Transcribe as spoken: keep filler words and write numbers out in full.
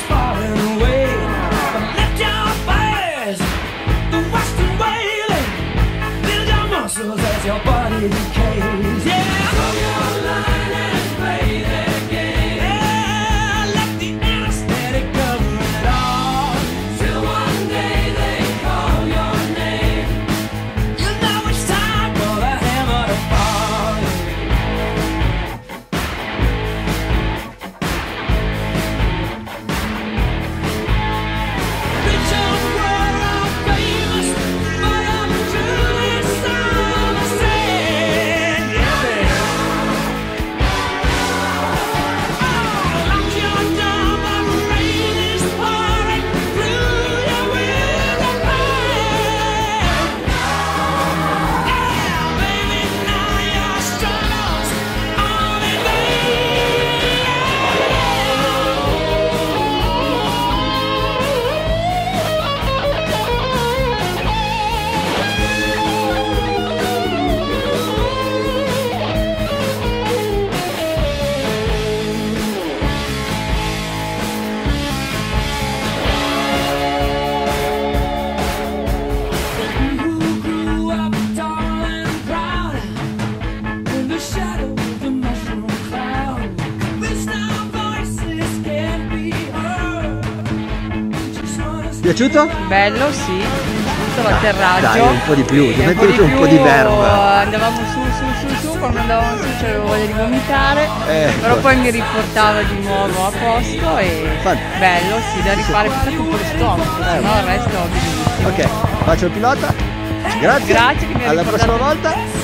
As your body decays, yeah. Go your line and play their game. Yeah, let the anesthetic cover it all. Till one day they call your name. You know it's time for the hammer to fall. Bitch, I'm world famous, but I'm truly sorry to say. Piaciuto? Bello, sì, tutto l'atterraggio. Dai, un po' di più, Sì, ti un po' metti un po' di verve. Andavamo su, su, su, su, quando andavamo su c'avevo voglia di vomitare, Ecco. però poi mi riportava di nuovo a posto e Fan- bello, sì, da rifare tutto un po' di stomaco, Eh. se no il resto è bellissimo. Ok, faccio il pilota. Grazie. Grazie che mi hai Alla ricordato. prossima volta.